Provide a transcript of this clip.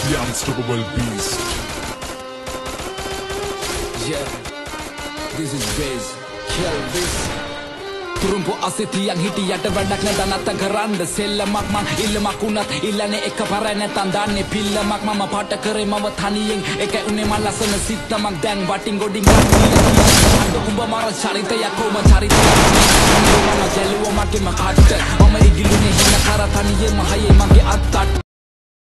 The unstoppable beast. Yeah, this is Bez. Kill this. Turumpo asitiyang hitiyata වැඩක් නැතනත් කරන්න සෙල්ලමක් මං ඉල්ලමක් උනත් ඉල්ලන්නේ එකපාර නැතන් දාන්නේ පිල්ලමක් මම පාට කරේ මම තනියෙන් එක උනේ මං ලස්සන සිත්තමක් දැන් වටින් ගොඩින් අඬ උඹ මාර චරිතයක් කොම චරිතයක් මම ගැලුවා මගේ මකට මම ඉගිලුනේ හින කර තනියෙම හයේ මගේ අත්තට